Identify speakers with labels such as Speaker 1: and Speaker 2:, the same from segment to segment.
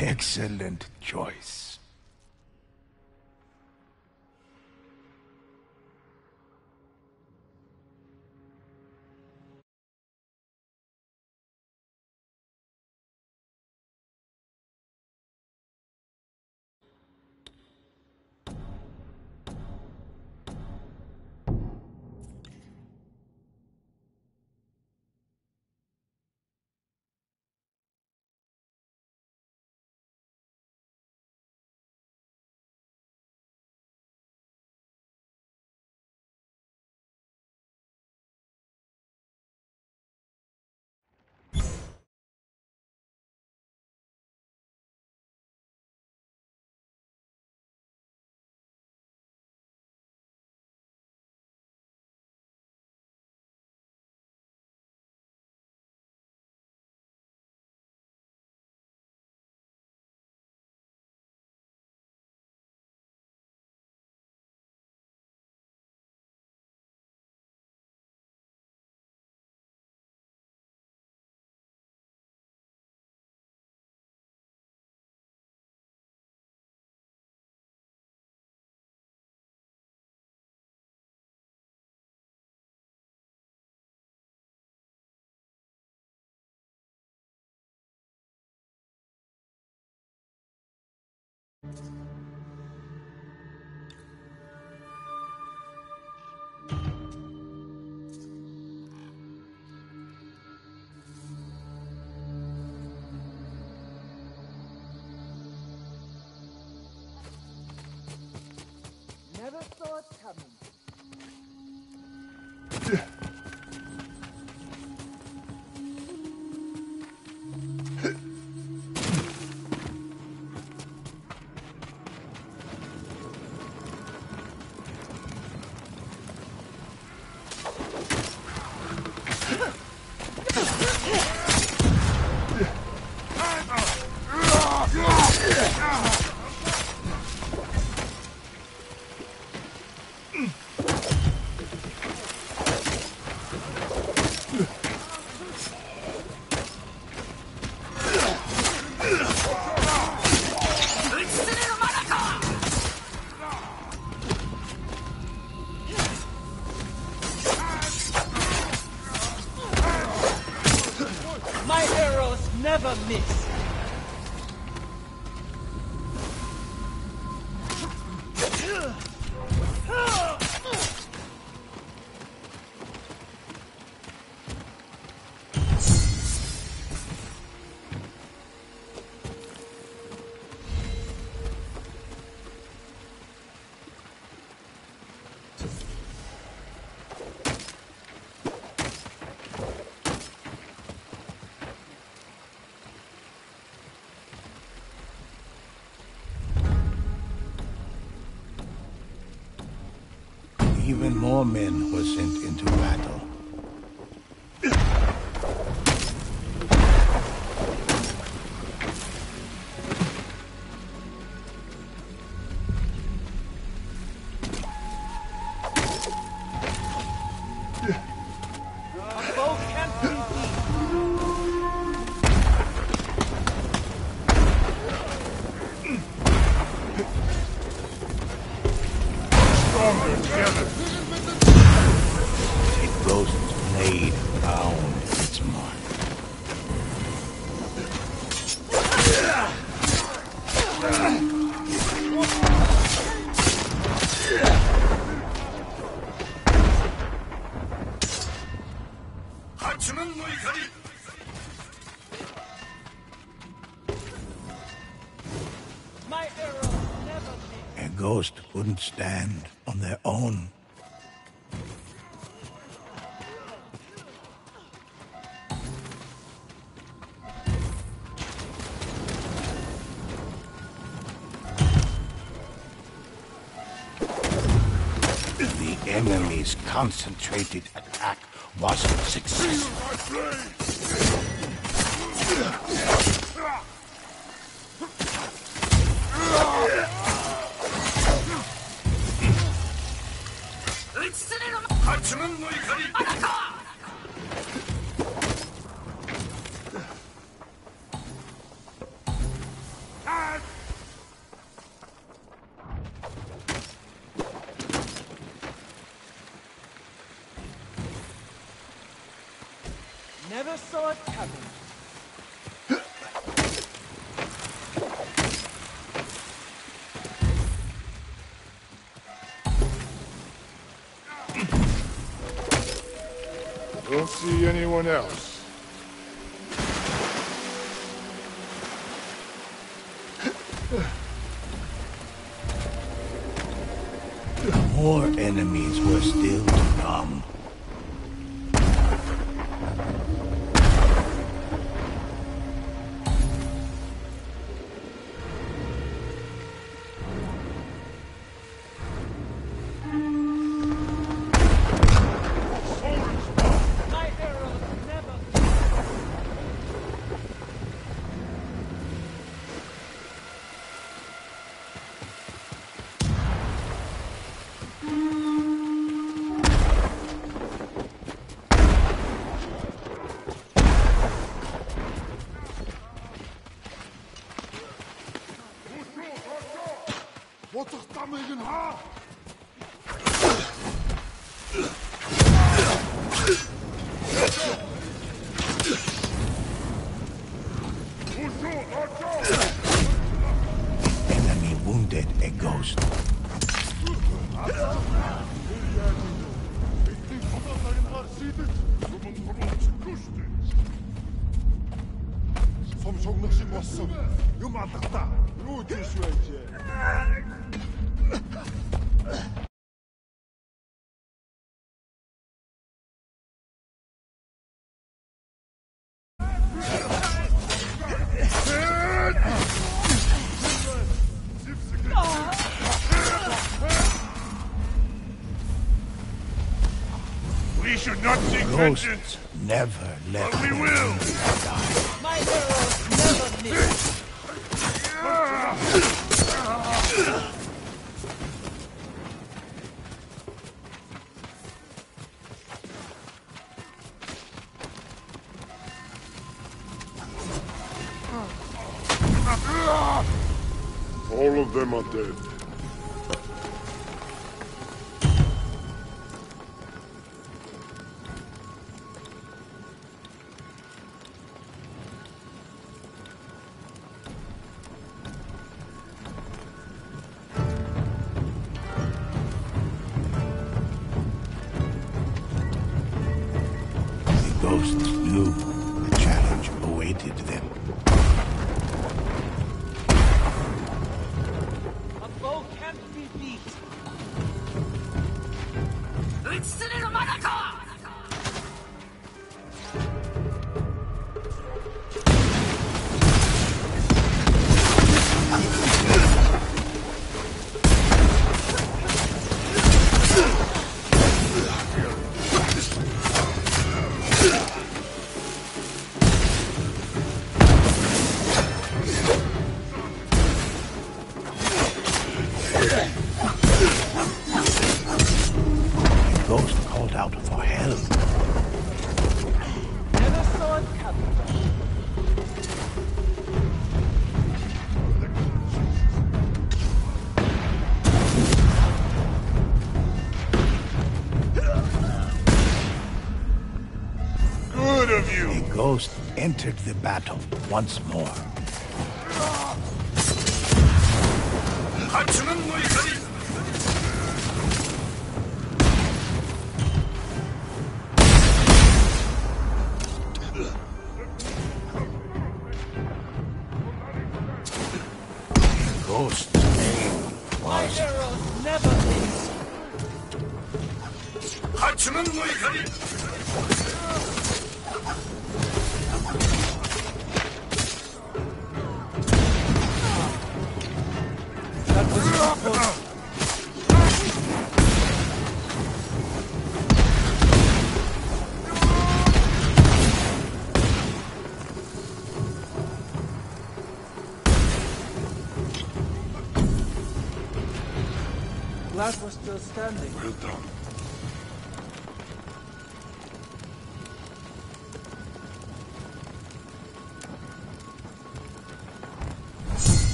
Speaker 1: Excellent choice.
Speaker 2: Never saw it coming.
Speaker 3: My arrows never miss.
Speaker 1: Even more men were sent into battle. A ghost's blade found its mark.
Speaker 3: My arrows never miss.
Speaker 1: A ghost couldn't stand on their own. The enemy's concentrated attack was successful.
Speaker 4: see anyone else.
Speaker 1: More enemies were still to come.
Speaker 3: My arrows never
Speaker 4: Wat is dat met een haar?
Speaker 1: Enemy wounded a ghost.
Speaker 4: Ik denk dat hij een haar ziet het. Samsung наши болсон. Юм алгадаа. Юу тийш байж. We should not seek vengeance,
Speaker 1: Ghosts never let
Speaker 4: but we
Speaker 1: their
Speaker 4: will.
Speaker 1: enemies die.
Speaker 3: My arrows never miss.
Speaker 4: All of them are dead.
Speaker 1: The ghosts knew the challenge awaited them.
Speaker 3: A bow can't be beat.
Speaker 1: The ghost called out for help.
Speaker 2: Never saw it coming.
Speaker 4: Good of you.
Speaker 1: The ghost entered the battle once more. The ghost's name
Speaker 3: My
Speaker 1: was
Speaker 3: arrows never miss. That was supposed. Glad we're still standing.
Speaker 4: Well done.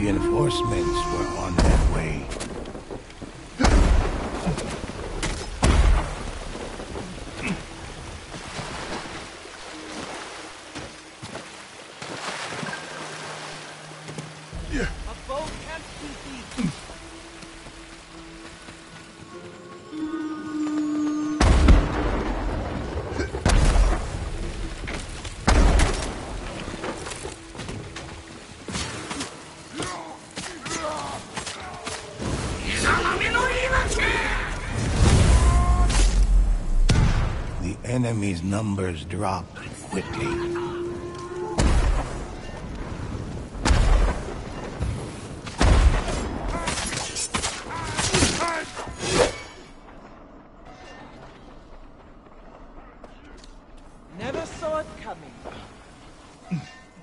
Speaker 1: Reinforcements were on their way.
Speaker 3: A foe can't be beaten.
Speaker 1: The enemy's numbers dropped quickly.
Speaker 3: Never saw it coming.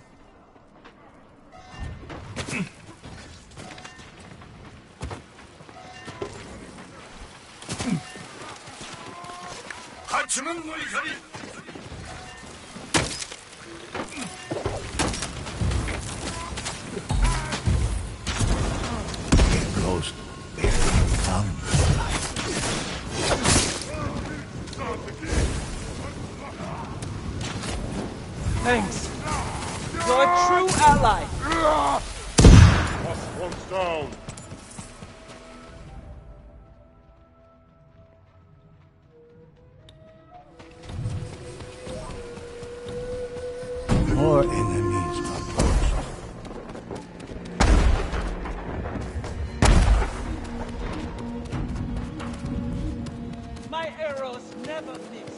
Speaker 1: Their ghost barely comes to life.
Speaker 3: Thanks. You're a true ally.
Speaker 4: Boss one's down.
Speaker 1: More enemies approached.
Speaker 3: My arrows never miss.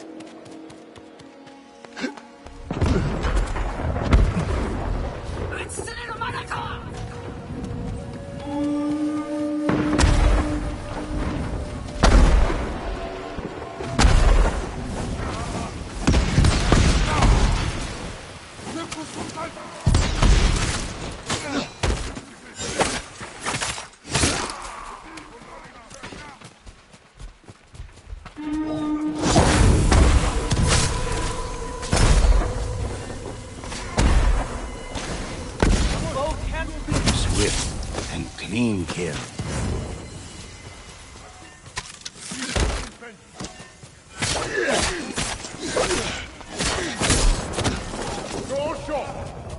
Speaker 3: Foe can't be
Speaker 1: Swift and clean kill.
Speaker 4: Go shot.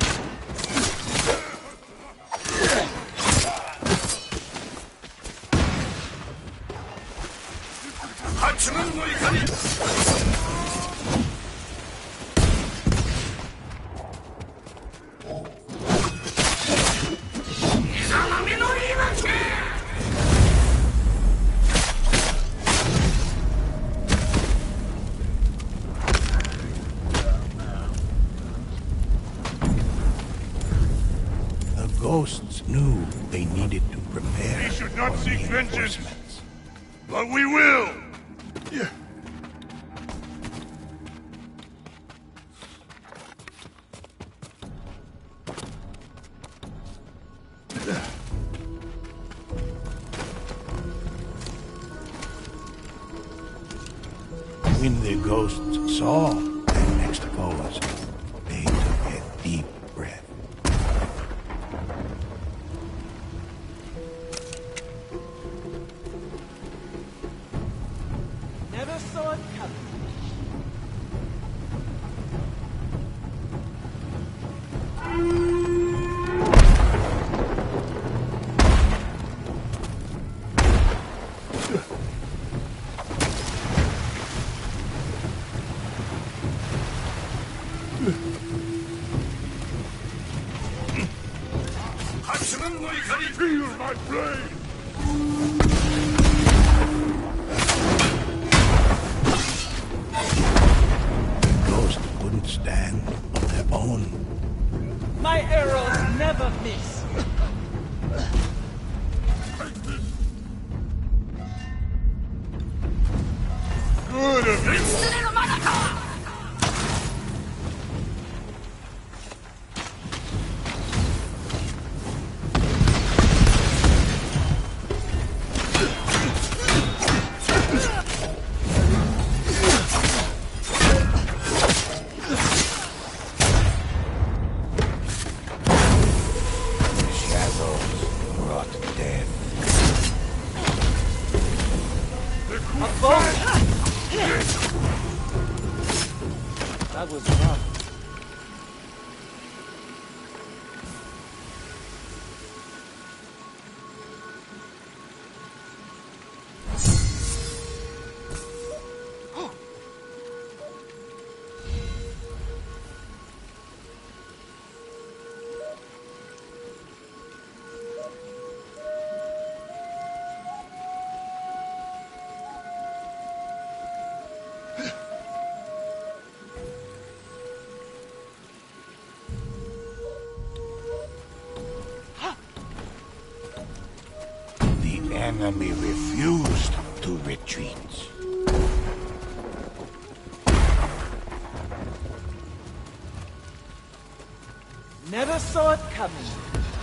Speaker 1: The ghosts knew they needed to prepare.
Speaker 4: We should not
Speaker 1: for
Speaker 4: seek vengeance.
Speaker 1: reinforcements.
Speaker 4: But we will. Yeah.
Speaker 1: When the ghosts saw their next foes, they took a deep breath.
Speaker 3: never saw it coming.
Speaker 4: Feel my blade.
Speaker 1: Ghosts couldn't stand on their own.
Speaker 3: My arrows never miss.
Speaker 4: Good of you.
Speaker 1: enemy refused to retreat.
Speaker 3: Never saw it coming.